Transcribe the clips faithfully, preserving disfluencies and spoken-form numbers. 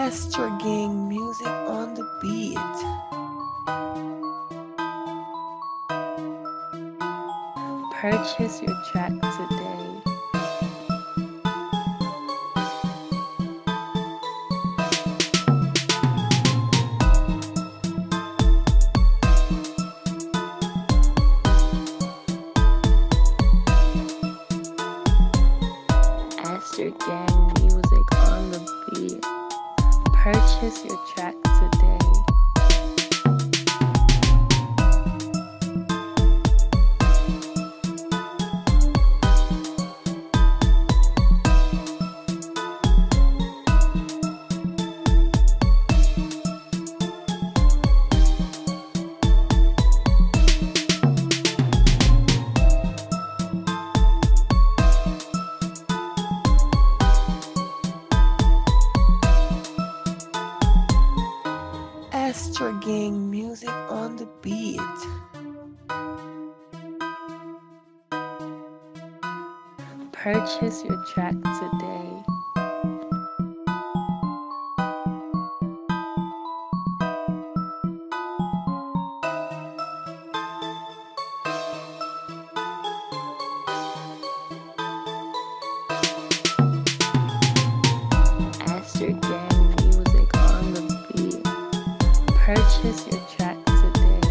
AstroGang Musik on the beat. Purchase your track today. AstroGang Musik on the beat. Purchase your track today. AstroGang Musik on the beat. Purchase your track today. AstroGang Musik on the beat. Purchase your track today.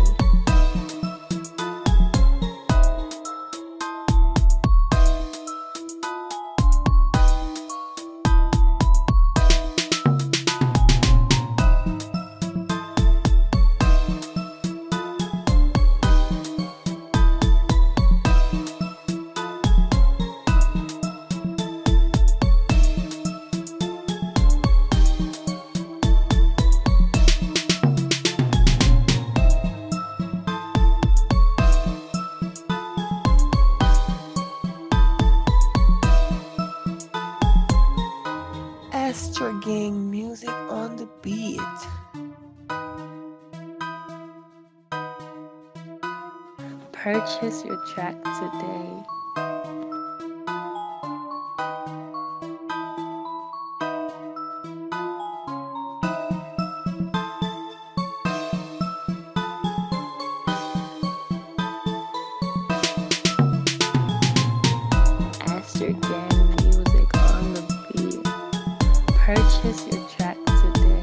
AstroGang Musik on the beat. Purchase your track today. AstroGang Musik on the beat. Purchase your track today.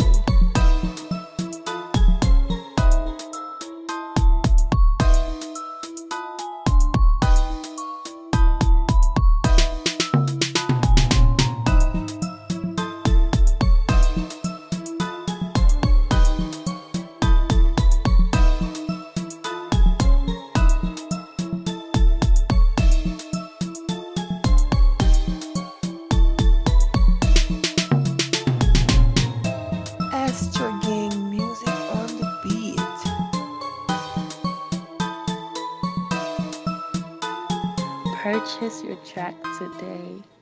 AstroGang Musik on the beat. Purchase your track today.